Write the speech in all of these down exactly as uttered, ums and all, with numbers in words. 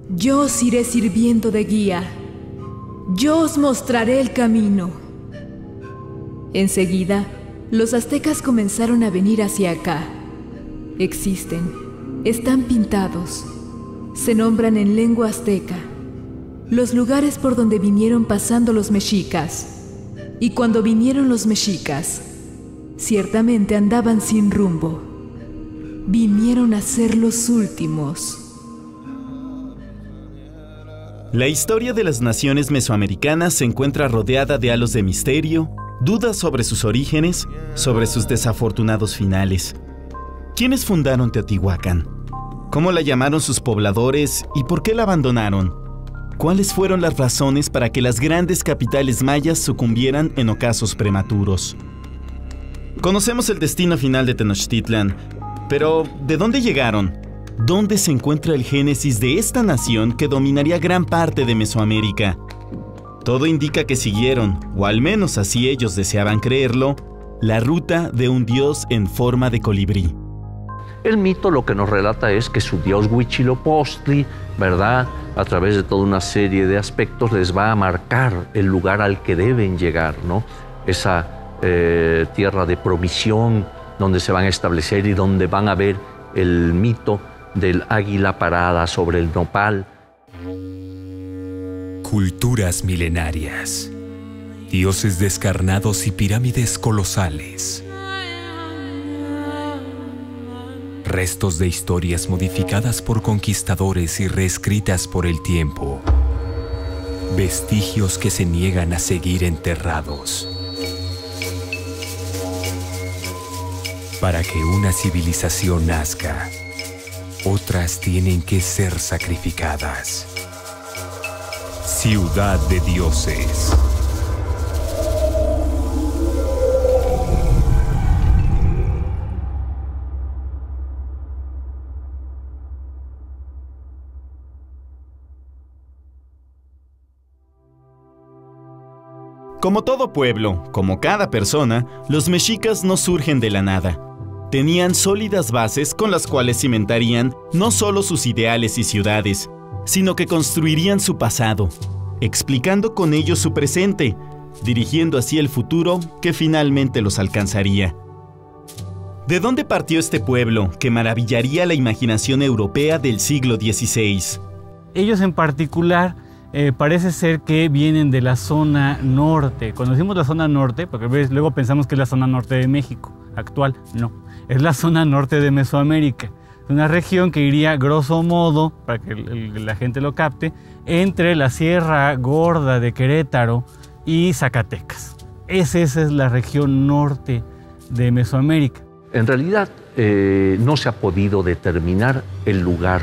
Yo os iré sirviendo de guía. Yo os mostraré el camino. Enseguida, los aztecas comenzaron a venir hacia acá. Existen, están pintados, se nombran en lengua azteca los lugares por donde vinieron pasando los mexicas. Y cuando vinieron los mexicas, ciertamente andaban sin rumbo. Vinieron a ser los últimos. La historia de las naciones mesoamericanas se encuentra rodeada de halos de misterio, dudas sobre sus orígenes, sobre sus desafortunados finales. ¿Quiénes fundaron Teotihuacán? ¿Cómo la llamaron sus pobladores y por qué la abandonaron? ¿Cuáles fueron las razones para que las grandes capitales mayas sucumbieran en ocasos prematuros? Conocemos el destino final de Tenochtitlan, pero ¿de dónde llegaron? ¿Dónde se encuentra el génesis de esta nación que dominaría gran parte de Mesoamérica? Todo indica que siguieron, o al menos así ellos deseaban creerlo, la ruta de un dios en forma de colibrí. El mito lo que nos relata es que su dios Huitzilopochtli, ¿verdad?, a través de toda una serie de aspectos les va a marcar el lugar al que deben llegar, ¿no? Esa eh, tierra de provisión donde se van a establecer y donde van a ver el mito del águila parada sobre el nopal. Culturas milenarias, dioses descarnados y pirámides colosales. Restos de historias modificadas por conquistadores y reescritas por el tiempo. Vestigios que se niegan a seguir enterrados. Para que una civilización nazca, otras tienen que ser sacrificadas. Ciudad de dioses. Como todo pueblo, como cada persona, los mexicas no surgen de la nada. Tenían sólidas bases con las cuales cimentarían no solo sus ideales y ciudades, sino que construirían su pasado, explicando con ello su presente, dirigiendo así el futuro que finalmente los alcanzaría. ¿De dónde partió este pueblo que maravillaría la imaginación europea del siglo dieciséis? Ellos en particular eh, parece ser que vienen de la zona norte. Cuando decimos la zona norte, porque ¿ves? Luego pensamos que es la zona norte de México actual, no, es la zona norte de Mesoamérica. Una región que iría, grosso modo, para que el, el, la gente lo capte, entre la Sierra Gorda de Querétaro y Zacatecas. Esa, esa es la región norte de Mesoamérica. En realidad, eh, no se ha podido determinar el lugar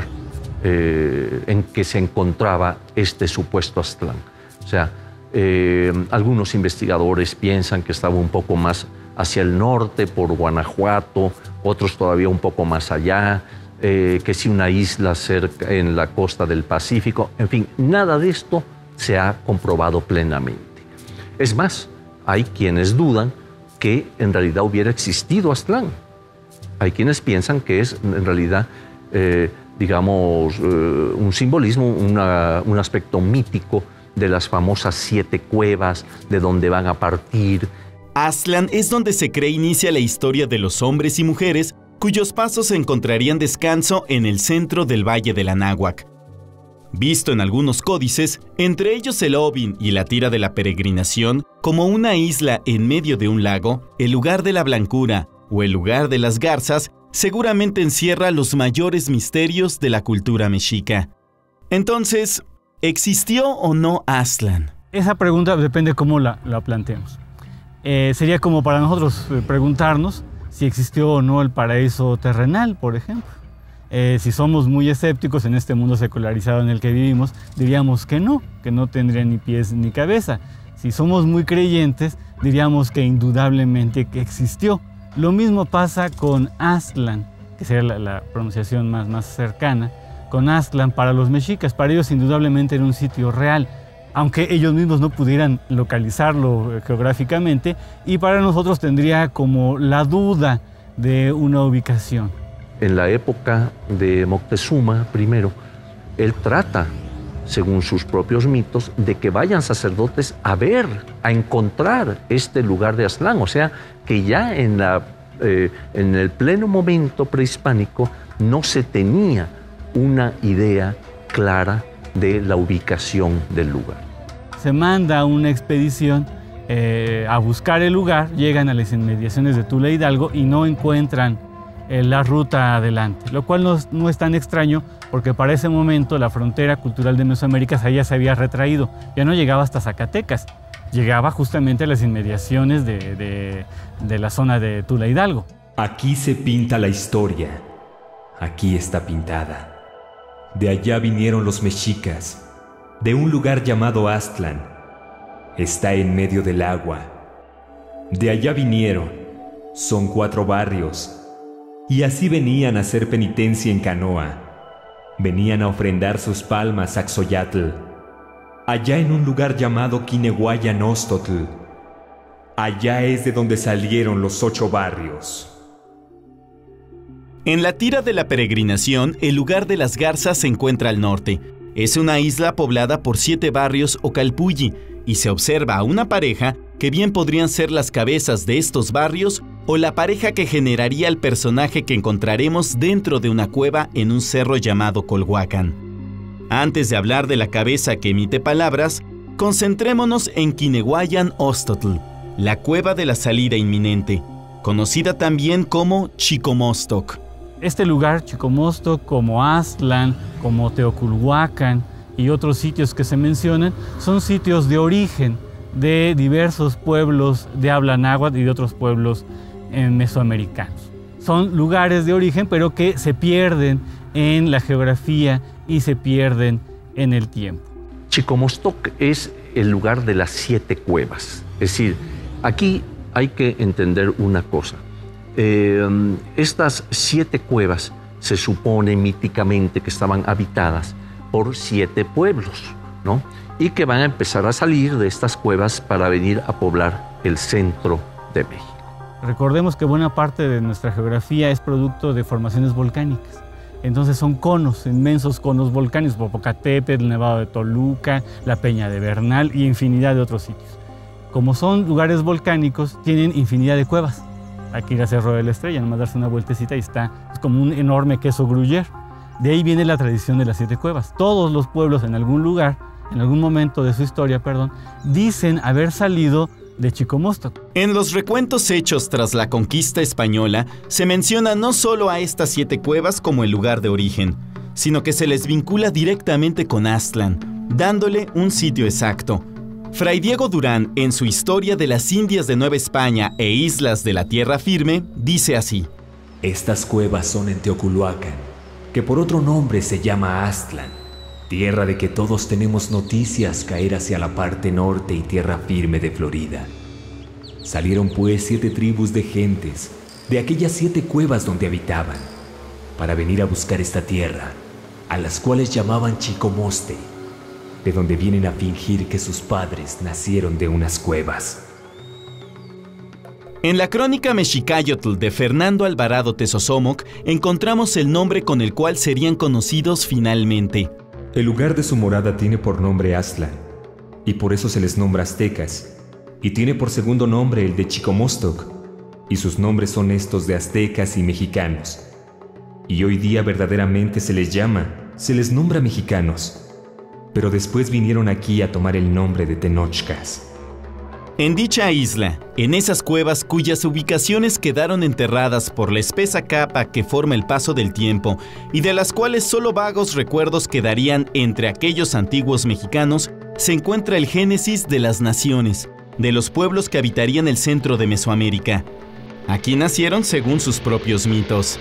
eh, en que se encontraba este supuesto Aztlán. O sea, eh, algunos investigadores piensan que estaba un poco más hacia el norte, por Guanajuato, otros todavía un poco más allá, eh, que si una isla cerca en la costa del Pacífico. En fin, nada de esto se ha comprobado plenamente. Es más, hay quienes dudan que en realidad hubiera existido Aztlán. Hay quienes piensan que es en realidad, eh, digamos, eh, un simbolismo, una, un aspecto mítico de las famosas siete cuevas, de donde van a partir. Aztlán es donde se cree inicia la historia de los hombres y mujeres cuyos pasos encontrarían descanso en el centro del Valle del Anáhuac. Visto en algunos códices, entre ellos el Ovin y la tira de la peregrinación, como una isla en medio de un lago, el lugar de la blancura o el lugar de las garzas seguramente encierra los mayores misterios de la cultura mexica. Entonces, ¿existió o no Aztlán? Esa pregunta depende cómo la, la planteemos. Eh, sería como para nosotros eh, preguntarnos si existió o no el paraíso terrenal, por ejemplo. Eh, si somos muy escépticos en este mundo secularizado en el que vivimos, diríamos que no, que no tendría ni pies ni cabeza. Si somos muy creyentes, diríamos que indudablemente que existió. Lo mismo pasa con Aztlán, que sería la, la pronunciación más, más cercana, con Aztlán para los mexicas. Para ellos indudablemente era un sitio real, aunque ellos mismos no pudieran localizarlo geográficamente, y para nosotros tendría como la duda de una ubicación. En la época de Moctezuma primero, él trata, según sus propios mitos, de que vayan sacerdotes a ver, a encontrar este lugar de Aztlán. O sea, que ya en, la, eh, en el pleno momento prehispánico no se tenía una idea clara de la ubicación del lugar. Se manda una expedición eh, a buscar el lugar, llegan a las inmediaciones de Tula Hidalgo y no encuentran eh, la ruta adelante, lo cual no, no es tan extraño porque para ese momento la frontera cultural de Mesoamérica ya se había retraído, ya no llegaba hasta Zacatecas, llegaba justamente a las inmediaciones de, de, de la zona de Tula Hidalgo. Aquí se pinta la historia, aquí está pintada. De allá vinieron los mexicas, de un lugar llamado Aztlán. Está en medio del agua. De allá vinieron, son cuatro barrios, y así venían a hacer penitencia en canoa. Venían a ofrendar sus palmas a Xoyatl, allá en un lugar llamado Quinehuayan-Ostotl. Allá es de donde salieron los ocho barrios. En la tira de la peregrinación, el lugar de las Garzas se encuentra al norte. Es una isla poblada por siete barrios o calpulli, y se observa a una pareja que bien podrían ser las cabezas de estos barrios o la pareja que generaría el personaje que encontraremos dentro de una cueva en un cerro llamado Colhuacán. Antes de hablar de la cabeza que emite palabras, concentrémonos en Quinehuayan-Ostotl, la cueva de la salida inminente, conocida también como Chicomostoc. Este lugar, Chicomostoc, como Aztlán, como Teoculhuacán y otros sitios que se mencionan, son sitios de origen de diversos pueblos de habla náhuatl y de otros pueblos eh, mesoamericanos. Son lugares de origen, pero que se pierden en la geografía y se pierden en el tiempo. Chicomostoc es el lugar de las siete cuevas. Es decir, aquí hay que entender una cosa. Eh, estas siete cuevas se supone míticamente que estaban habitadas por siete pueblos, ¿no? Y que van a empezar a salir de estas cuevas para venir a poblar el centro de México. Recordemos que buena parte de nuestra geografía es producto de formaciones volcánicas. Entonces son conos, inmensos conos volcánicos, Popocatépetl, el Nevado de Toluca, la Peña de Bernal y infinidad de otros sitios. Como son lugares volcánicos, tienen infinidad de cuevas. Aquí ir a Cerro de la Estrella, nomás darse una vueltecita y está, es como un enorme queso gruyère. De ahí viene la tradición de las siete cuevas. Todos los pueblos en algún lugar, en algún momento de su historia, perdón, dicen haber salido de Chicomostoc. En los recuentos hechos tras la conquista española, se menciona no solo a estas siete cuevas como el lugar de origen, sino que se les vincula directamente con Aztlán, dándole un sitio exacto. Fray Diego Durán, en su Historia de las Indias de Nueva España e Islas de la Tierra Firme, dice así: Estas cuevas son en Teoculhuacán, que por otro nombre se llama Aztlán, tierra de que todos tenemos noticias caer hacia la parte norte y tierra firme de Florida. Salieron pues siete tribus de gentes, de aquellas siete cuevas donde habitaban, para venir a buscar esta tierra, a las cuales llamaban Chicomoste, de donde vienen a fingir que sus padres nacieron de unas cuevas. En la crónica Mexicayotl de Fernando Alvarado Tezosomoc encontramos el nombre con el cual serían conocidos finalmente. El lugar de su morada tiene por nombre Aztlán, y por eso se les nombra aztecas, y tiene por segundo nombre el de Chicomostoc, y sus nombres son estos de aztecas y mexicanos. Y hoy día verdaderamente se les llama, se les nombra mexicanos, pero después vinieron aquí a tomar el nombre de Tenochcas. En dicha isla, en esas cuevas cuyas ubicaciones quedaron enterradas por la espesa capa que forma el paso del tiempo y de las cuales solo vagos recuerdos quedarían entre aquellos antiguos mexicanos, se encuentra el génesis de las naciones, de los pueblos que habitarían el centro de Mesoamérica. Aquí nacieron según sus propios mitos.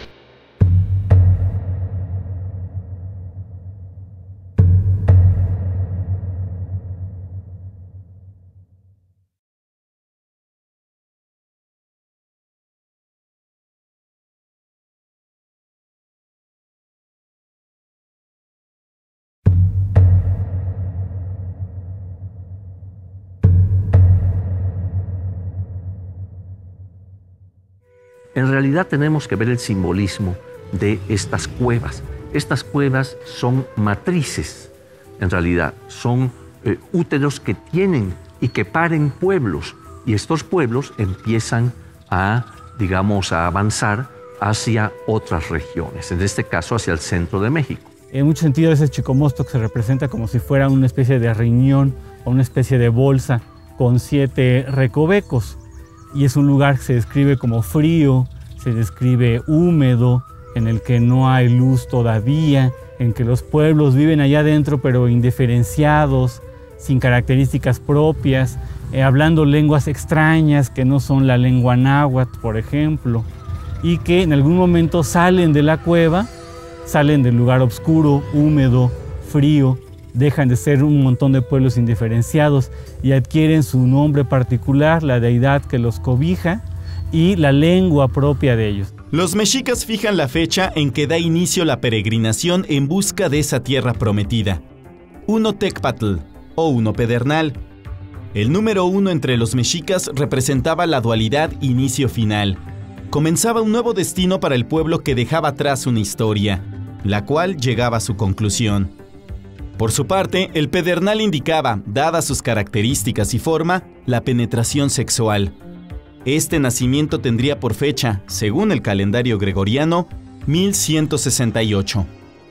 En realidad tenemos que ver el simbolismo de estas cuevas. estas cuevas son matrices, en realidad, son eh, úteros que tienen y que paren pueblos, y estos pueblos empiezan a, digamos, a avanzar hacia otras regiones, en este caso hacia el centro de México. En muchos sentidos ese Chicomostoc se representa como si fuera una especie de riñón o una especie de bolsa con siete recovecos, y es un lugar que se describe como frío, se describe húmedo, en el que no hay luz todavía, en que los pueblos viven allá adentro pero indiferenciados, sin características propias, eh, hablando lenguas extrañas que no son la lengua náhuatl, por ejemplo, y que en algún momento salen de la cueva, salen del lugar oscuro, húmedo, frío, dejan de ser un montón de pueblos indiferenciados y adquieren su nombre particular, la deidad que los cobija y la lengua propia de ellos. Los mexicas fijan la fecha en que da inicio la peregrinación en busca de esa tierra prometida. Uno Tecpatl o Uno Pedernal. El número uno entre los mexicas representaba la dualidad inicio-final. Comenzaba un nuevo destino para el pueblo que dejaba atrás una historia, la cual llegaba a su conclusión. Por su parte, el Pedernal indicaba, dadas sus características y forma, la penetración sexual. Este nacimiento tendría por fecha, según el calendario gregoriano, mil ciento sesenta y ocho.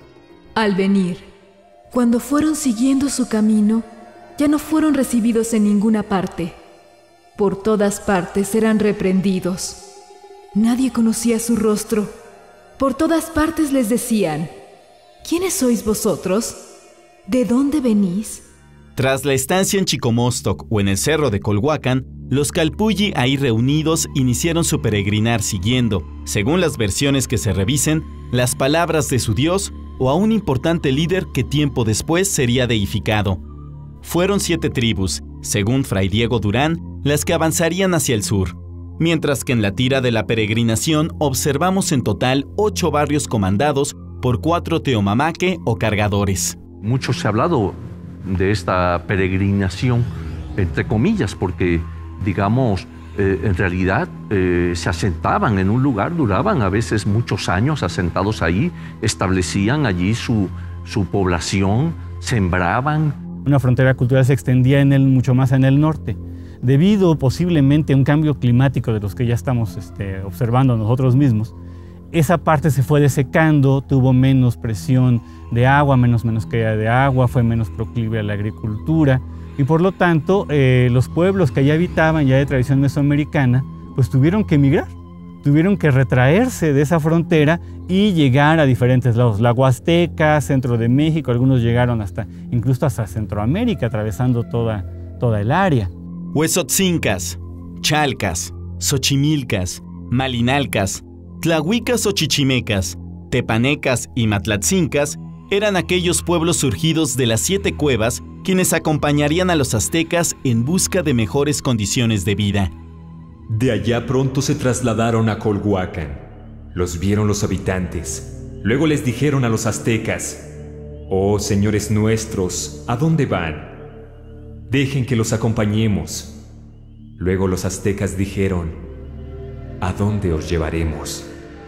Al venir, cuando fueron siguiendo su camino, ya no fueron recibidos en ninguna parte. Por todas partes eran reprendidos. Nadie conocía su rostro. Por todas partes les decían: ¿quiénes sois vosotros? ¿De dónde venís? Tras la estancia en Chicomostoc o en el cerro de Colhuacán, los Calpulli ahí reunidos iniciaron su peregrinar siguiendo, según las versiones que se revisen, las palabras de su dios o a un importante líder que tiempo después sería deificado. Fueron siete tribus, según Fray Diego Durán, las que avanzarían hacia el sur, mientras que en la tira de la peregrinación observamos en total ocho barrios comandados por cuatro teomamaque o cargadores. Mucho se ha hablado de esta peregrinación, entre comillas, porque, digamos, eh, en realidad eh, se asentaban en un lugar, duraban a veces muchos años asentados ahí, establecían allí su, su población, sembraban. Una frontera cultural se extendía en el, mucho más en el norte, debido posiblemente a un cambio climático de los que ya estamos este, observando nosotros mismos. Esa parte se fue desecando, tuvo menos presión de agua, menos, menos caída de agua, fue menos proclive a la agricultura y por lo tanto eh, los pueblos que allá habitaban, ya de tradición mesoamericana, pues tuvieron que emigrar, tuvieron que retraerse de esa frontera y llegar a diferentes lados. La Huasteca, centro de México, algunos llegaron hasta, incluso hasta Centroamérica, atravesando toda, toda el área. Huezotzincas, Chalcas, Xochimilcas, Malinalcas, Tlahuicas o Chichimecas, Tepanecas y Matlatzincas eran aquellos pueblos surgidos de las siete cuevas quienes acompañarían a los aztecas en busca de mejores condiciones de vida. De allá pronto se trasladaron a Colhuacán. Los vieron los habitantes. Luego les dijeron a los aztecas: «Oh, señores nuestros, ¿a dónde van? Dejen que los acompañemos». Luego los aztecas dijeron: «¿A dónde os llevaremos?».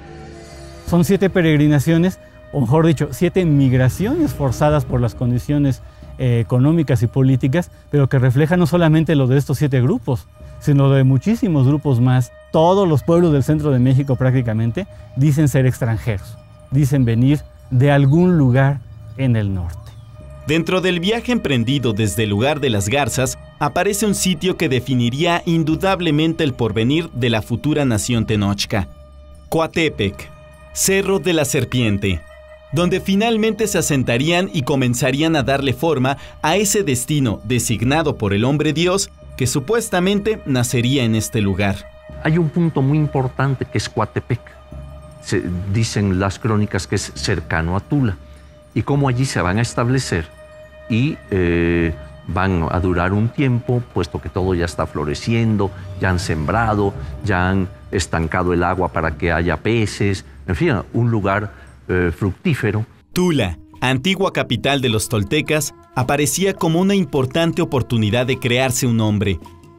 Son siete peregrinaciones, o mejor dicho, siete migraciones forzadas por las condiciones eh, económicas y políticas, pero que reflejan no solamente lo de estos siete grupos, sino de muchísimos grupos más. Todos los pueblos del centro de México prácticamente dicen ser extranjeros, dicen venir de algún lugar en el norte. Dentro del viaje emprendido desde el lugar de las Garzas, aparece un sitio que definiría indudablemente el porvenir de la futura nación Tenochca: Coatepec, Cerro de la Serpiente, donde finalmente se asentarían y comenzarían a darle forma a ese destino designado por el hombre Dios que supuestamente nacería en este lugar. Hay un punto muy importante que es Coatepec. Se, dicen las crónicas que es cercano a Tula, y cómo allí se van a establecer y eh, van a durar un tiempo, puesto que todo ya está floreciendo, ya han sembrado, ya han estancado el agua para que haya peces, en fin, un lugar eh, fructífero. Tula, antigua capital de los toltecas, aparecía como una importante oportunidad de crearse un nombre,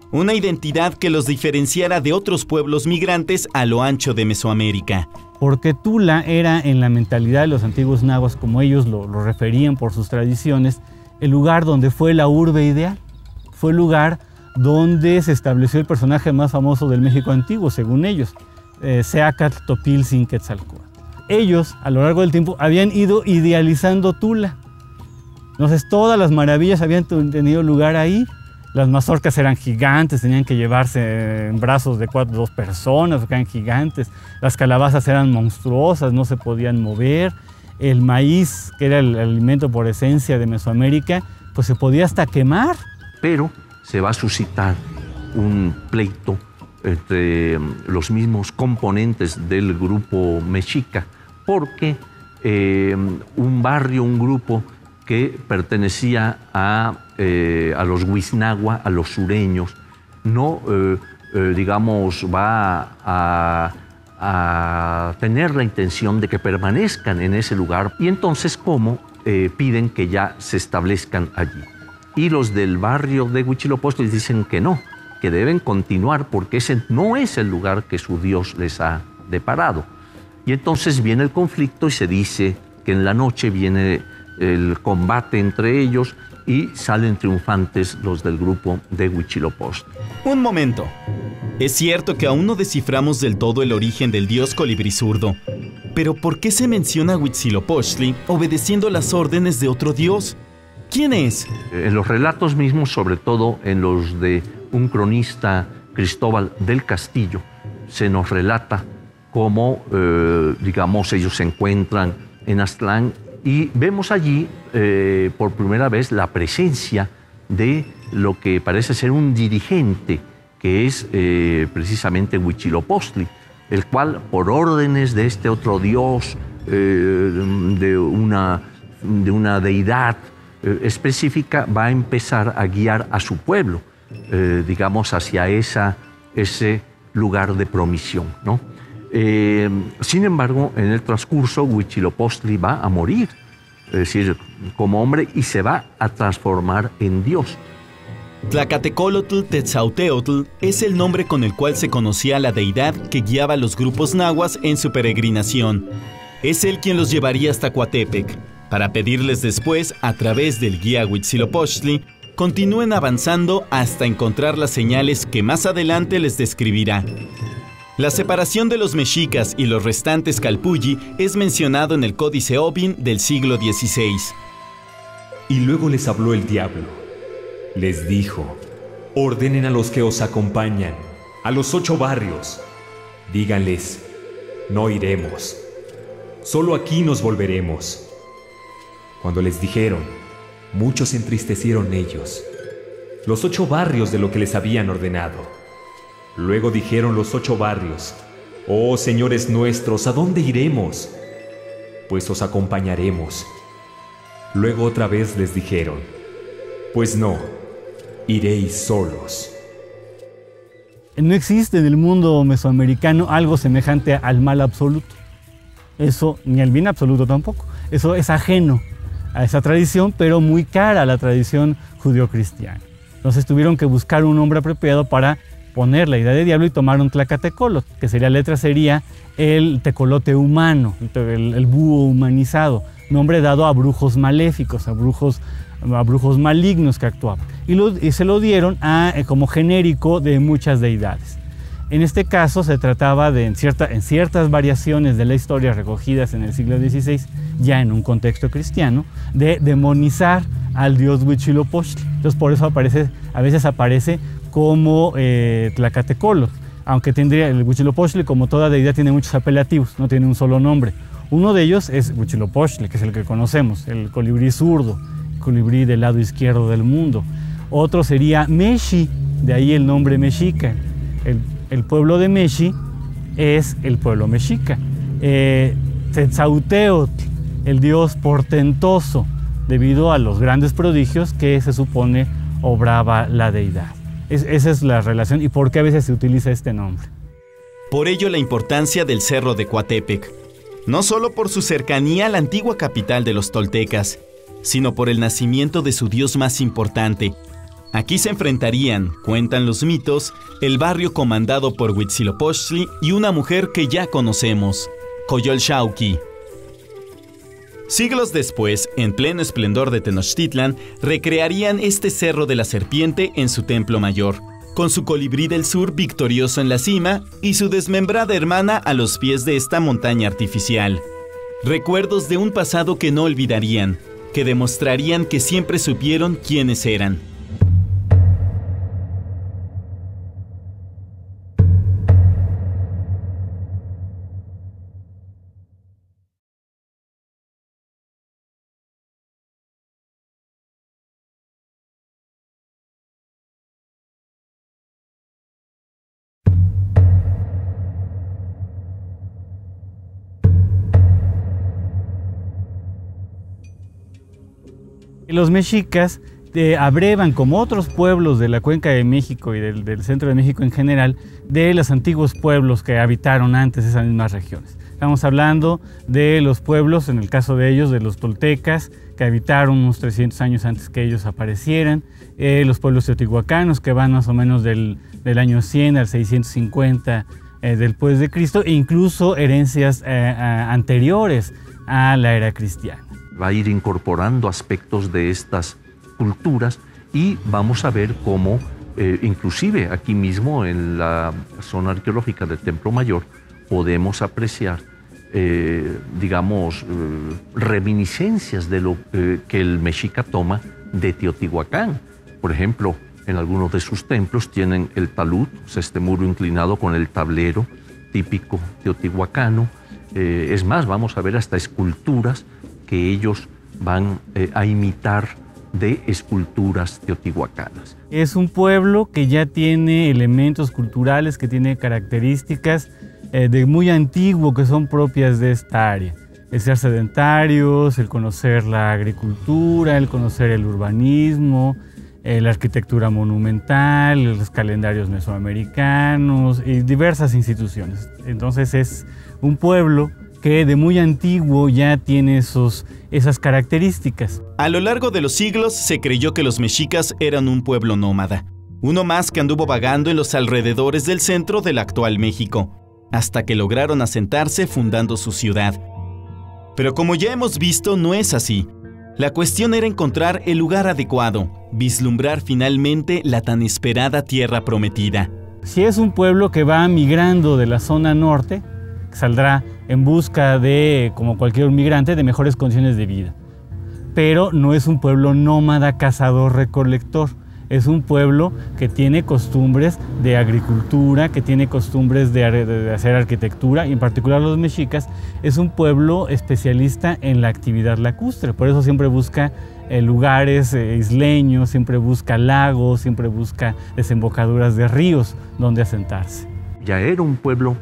una identidad que los diferenciara de otros pueblos migrantes a lo ancho de Mesoamérica. Porque Tula era, en la mentalidad de los antiguos nahuas, como ellos lo, lo referían por sus tradiciones, el lugar donde fue la urbe ideal. Fue el lugar donde se estableció el personaje más famoso del México antiguo, según ellos, eh, Seacatl Topiltzin Quetzalcóatl. Ellos, a lo largo del tiempo, habían ido idealizando Tula. Entonces, todas las maravillas habían tenido lugar ahí. Las mazorcas eran gigantes, tenían que llevarse en brazos de cuatro, dos personas, eran gigantes. Las calabazas eran monstruosas, no se podían mover. El maíz, que era el alimento por esencia de Mesoamérica, pues se podía hasta quemar. Pero se va a suscitar un pleito entre los mismos componentes del grupo mexica, porque eh, un barrio, un grupo que pertenecía a, eh, a los Huiznagua, a los sureños, no, eh, eh, digamos, va a, a tener la intención de que permanezcan en ese lugar, y entonces, ¿cómo? Eh, piden que ya se establezcan allí. Y los del barrio de Huitzilopochtli dicen que no, que deben continuar porque ese no es el lugar que su Dios les ha deparado. Y entonces viene el conflicto y se dice que en la noche viene el combate entre ellos y salen triunfantes los del grupo de Huitzilopochtli. Un momento. Es cierto que aún no desciframos del todo el origen del dios colibrizurdo, pero ¿por qué se menciona a Huitzilopochtli obedeciendo las órdenes de otro dios? ¿Quién es? En los relatos mismos, sobre todo en los de un cronista, Cristóbal del Castillo, se nos relata cómo, eh, digamos, ellos se encuentran en Aztlán y vemos allí eh, por primera vez la presencia de lo que parece ser un dirigente, que es eh, precisamente Huitzilopochtli, el cual, por órdenes de este otro dios, eh, de, una, de una deidad eh, específica, va a empezar a guiar a su pueblo, eh, digamos, hacia esa, ese lugar de promisión, ¿no? Eh, sin embargo, en el transcurso, Huitzilopochtli va a morir, es decir, como hombre, y se va a transformar en Dios. Tlacatecolotl Tetzauteotl es el nombre con el cual se conocía a la deidad que guiaba a los grupos nahuas en su peregrinación. Es él quien los llevaría hasta Coatepec, para pedirles después, a través del guía Huitzilopochtli, continúen avanzando hasta encontrar las señales que más adelante les describirá. La separación de los mexicas y los restantes calpulli es mencionado en el Códice Ovin del siglo dieciséis. Y luego les habló el diablo. Les dijo: ordenen a los que os acompañan, a los ocho barrios. Díganles: no iremos. Solo aquí nos volveremos. Cuando les dijeron, muchos se entristecieron ellos, los ocho barrios de lo que les habían ordenado. Luego dijeron los ocho barrios: oh señores nuestros, ¿a dónde iremos? Pues os acompañaremos. Luego otra vez les dijeron: pues no, iréis solos. No existe en el mundo mesoamericano algo semejante al mal absoluto. Eso, ni al bien absoluto tampoco. Eso es ajeno a esa tradición, pero muy cara a la tradición judeocristiana. Entonces tuvieron que buscar un nombre apropiado para poner la idea de diablo y tomaron Tlacatecolotl, que sería letra sería el tecolote humano, el, el búho humanizado, nombre dado a brujos maléficos, a brujos, a brujos malignos que actuaban. Y, lo, y se lo dieron a, como genérico de muchas deidades. En este caso se trataba de, en, cierta, en ciertas variaciones de la historia recogidas en el siglo dieciséis, ya en un contexto cristiano, de demonizar al dios Huitzilopochtli. Entonces por eso aparece, a veces aparece como eh, Tlacatecolotl, aunque tendría el Huitzilopochtli, como toda deidad, tiene muchos apelativos, no tiene un solo nombre. Uno de ellos es Huitzilopochtli, que es el que conocemos, el colibrí zurdo, el colibrí del lado izquierdo del mundo. Otro sería Meshi, de ahí el nombre mexica. El, el pueblo de Meshi es el pueblo mexica. Eh, Tetzauteotl, el dios portentoso, debido a los grandes prodigios que se supone obraba la deidad. Es, esa es la relación y por qué a veces se utiliza este nombre. Por ello la importancia del Cerro de Coatepec, no solo por su cercanía a la antigua capital de los toltecas, sino por el nacimiento de su dios más importante, Aquí se enfrentarían, cuentan los mitos, el barrio comandado por Huitzilopochtli y una mujer que ya conocemos, Coyolxauhqui. Siglos después, en pleno esplendor de Tenochtitlan, recrearían este Cerro de la Serpiente en su templo mayor, con su colibrí del sur victorioso en la cima y su desmembrada hermana a los pies de esta montaña artificial. Recuerdos de un pasado que no olvidarían, que demostrarían que siempre supieron quiénes eran. Los mexicas eh, abrevan, como otros pueblos de la Cuenca de México y del, del centro de México en general, de los antiguos pueblos que habitaron antes esas mismas regiones. Estamos hablando de los pueblos, en el caso de ellos, de los toltecas, que habitaron unos trescientos años antes que ellos aparecieran, eh, los pueblos teotihuacanos, que van más o menos del, del año cien al seiscientos cincuenta eh, después de Cristo, e incluso herencias eh, a, anteriores a la era cristiana. Va a ir incorporando aspectos de estas culturas y vamos a ver cómo, eh, inclusive aquí mismo en la zona arqueológica del Templo Mayor, podemos apreciar, eh, digamos, eh, reminiscencias de lo eh, que el mexica toma de Teotihuacán. Por ejemplo, en algunos de sus templos tienen el talud, o sea, este muro inclinado con el tablero típico teotihuacano. Eh, es más, vamos a ver hasta esculturas que ellos van eh, a imitar de esculturas teotihuacanas. Es un pueblo que ya tiene elementos culturales, que tiene características eh, de muy antiguo que son propias de esta área. El ser sedentarios, el conocer la agricultura, el conocer el urbanismo, eh, la arquitectura monumental, los calendarios mesoamericanos y diversas instituciones. Entonces es un pueblo que de muy antiguo ya tiene esos, esas características. A lo largo de los siglos se creyó que los mexicas eran un pueblo nómada, uno más que anduvo vagando en los alrededores del centro del actual México, hasta que lograron asentarse fundando su ciudad. Pero como ya hemos visto, no es así. La cuestión era encontrar el lugar adecuado, vislumbrar finalmente la tan esperada tierra prometida. Si es un pueblo que va migrando de la zona norte, saldrá en busca de, como cualquier migrante, de mejores condiciones de vida. Pero no es un pueblo nómada, cazador, recolector. Es un pueblo que tiene costumbres de agricultura, que tiene costumbres de, de hacer arquitectura, y en particular los mexicas, es un pueblo especialista en la actividad lacustre. Por eso siempre busca eh, lugares eh, isleños, siempre busca lagos, siempre busca desembocaduras de ríos donde asentarse. Ya era un pueblo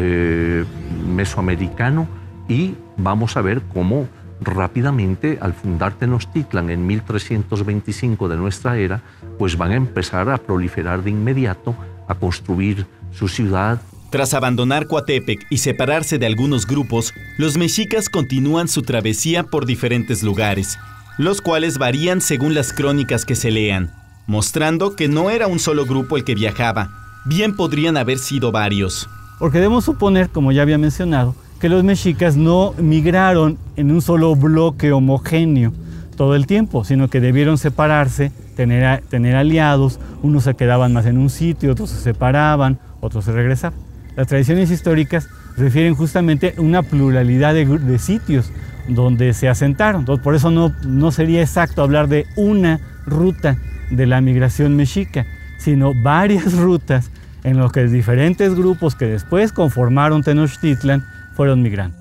Eh, mesoamericano y vamos a ver cómo rápidamente al fundar Tenochtitlan en mil trescientos veinticinco de nuestra era, pues van a empezar a proliferar de inmediato, a construir su ciudad. Tras abandonar Coatepec y separarse de algunos grupos, los mexicas continúan su travesía por diferentes lugares, los cuales varían según las crónicas que se lean, mostrando que no era un solo grupo el que viajaba, bien podrían haber sido varios. Porque debemos suponer, como ya había mencionado, que los mexicas no migraron en un solo bloque homogéneo todo el tiempo, sino que debieron separarse, tener, tener aliados, unos se quedaban más en un sitio, otros se separaban, otros se regresaban. Las tradiciones históricas refieren justamente a una pluralidad de, de sitios donde se asentaron. Entonces, por eso no, no sería exacto hablar de una ruta de la migración mexica, sino varias rutas en los que diferentes grupos que después conformaron Tenochtitlan fueron migrando.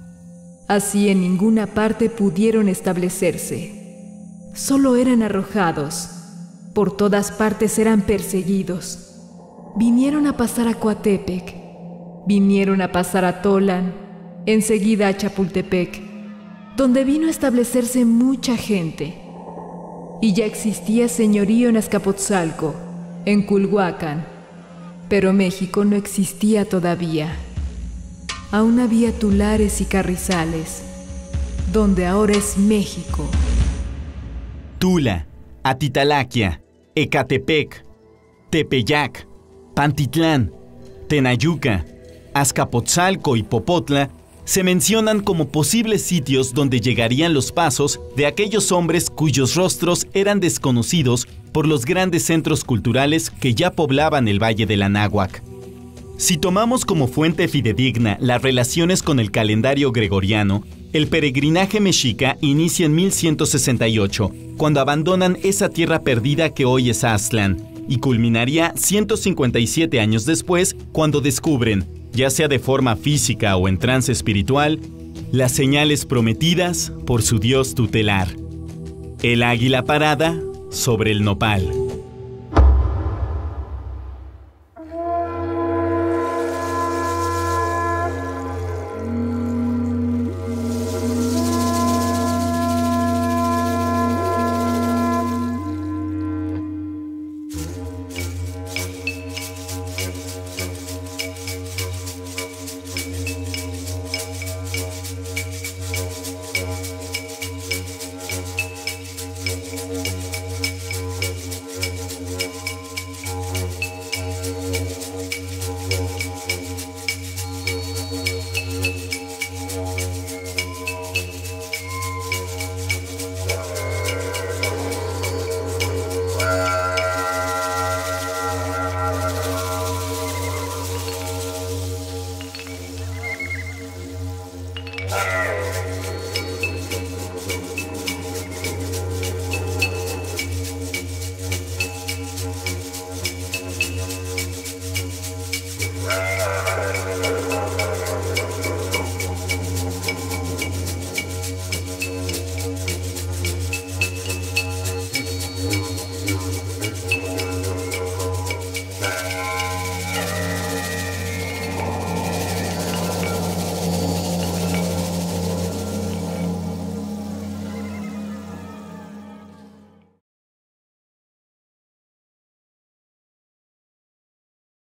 Así en ninguna parte pudieron establecerse. Solo eran arrojados. Por todas partes eran perseguidos. Vinieron a pasar a Coatepec. Vinieron a pasar a Tolan. Enseguida a Chapultepec, donde vino a establecerse mucha gente. Y ya existía señorío en Azcapotzalco, en Culhuacán. Pero México no existía todavía. Aún había tulares y carrizales, donde ahora es México. Tula, Atitalaquia, Ecatepec, Tepeyac, Pantitlán, Tenayuca, Azcapotzalco y Popotla se mencionan como posibles sitios donde llegarían los pasos de aquellos hombres cuyos rostros eran desconocidos por los grandes centros culturales que ya poblaban el Valle del Anáhuac. Si tomamos como fuente fidedigna las relaciones con el calendario gregoriano, el peregrinaje mexica inicia en mil ciento sesenta y ocho, cuando abandonan esa tierra perdida que hoy es Aztlán, y culminaría ciento cincuenta y siete años después, cuando descubren, ya sea de forma física o en trance espiritual, las señales prometidas por su dios tutelar, el águila parada sobre el nopal.